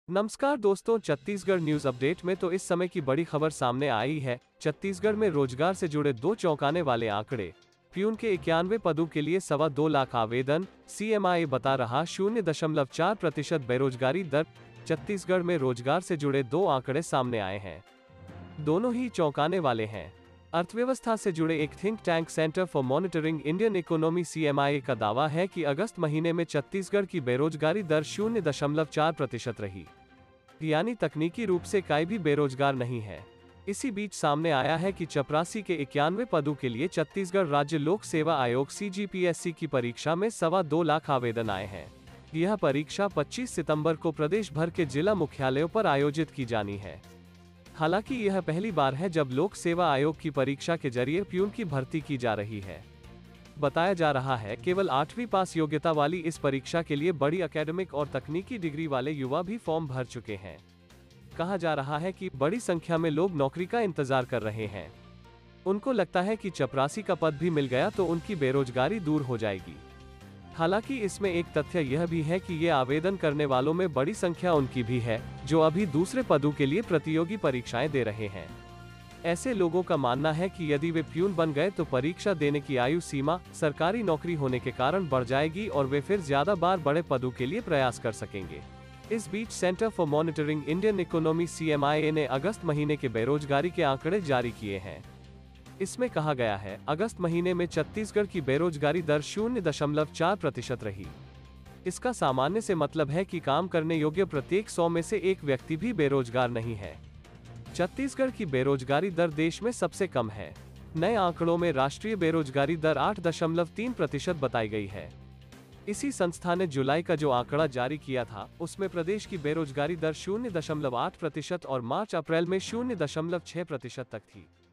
नमस्कार दोस्तों, Chhattisgarh news update में तो इस समय की बड़ी खबर सामने आई है। छत्तीसगढ़ में रोजगार से जुड़े दो चौंकाने वाले आंकड़े। प्यून के 91 पदों के लिए 2.25 लाख आवेदन। सीएमआई बता रहा 0.4% बेरोजगारी दर। छत्तीसगढ़ में रोजगार से जुड़े दो आंकड़े सामने आए हैं। दोनों ही चौंकाने वाले हैं। अर्थव्यवस्था से जुड़े एक think tank centre for monitoring Indian economy CMI का दावा है कि अगस्त महीने में छत्तीसगढ़ की बेरोजगारी दर 0.4% रही, यानी तकनीकी रूप से कोई भी बेरोजगार नहीं है। इसी बीच सामने आया है कि चपरासी के 91 पदों के लिए छत्तीसगढ़ राज्य लोक सेवा आयोग सीजीपीएससी की परीक्षा में 2.25 लाख आवेदन आए हैं। यह परीक्षा 25 सितंबर को प्रदेश भर के जिला मुख्यालयों पर आयोजित की जानी है। हालांकि यह पहली बार है जब लोक सेवा आयोग की परीक्षा के जरिए प्यून की भर्ती की जा रही है। बताया जा रहा है केवल 8वीं पास योग्यता वाली इस परीक्षा के लिए बड़ी एकेडमिक और तकनीकी डिग्री वाले युवा भी फॉर्म भर चुके हैं। कहा जा रहा है कि बड़ी संख्या में लोग नौकरी का इंतजार कर रहे हैं। उनको लगता है कि चपरासी का पद भी मिल गया तो उनकी बेरोजगारी दूर हो जाएगी। हालांकि इसमें एक तथ्य यह भी है कि ये आवेदन करने वालों में बड़ी संख्या उनकी भी है जो अभी दूसरे पदों के लिए प्रतियोगी परीक्षाएं दे रहे हैं। ऐसे लोगों का मानना है कि यदि वे प्यून बन गए तो परीक्षा देने की आयु सीमा सरकारी नौकरी होने के कारण बढ़ जाएगी और वे फिर ज्यादा बार बड़े पदों के लिए प्रयास कर सकेंगे। इस बीच centre for monitoring Indian economy CMI ने अगस्त महीने के बेरोजगारी के आंकड़े जारी किए हैं। इसमें कहा गया है, अगस्त महीने में छत्तीसगढ़ की बेरोजगारी दर 0.4% रही। इसका सामान्य से मतलब है कि काम करने योग्य प्रत्येक 100 में से एक व्यक्ति भी बेरोजगार नहीं है। छत्तीसगढ़ की बेरोजगारी दर देश में सबसे कम है। नए आंकड़ों में राष्ट्रीय बेरोजगारी दर 8.3% बताई गई है। इसी संस्था ने जुलाई का जो आंकड़ा जारी किया था उसमें प्रदेश की बेरोजगारी दर 0.8% और मार्च अप्रैल में 0.6% तक थी।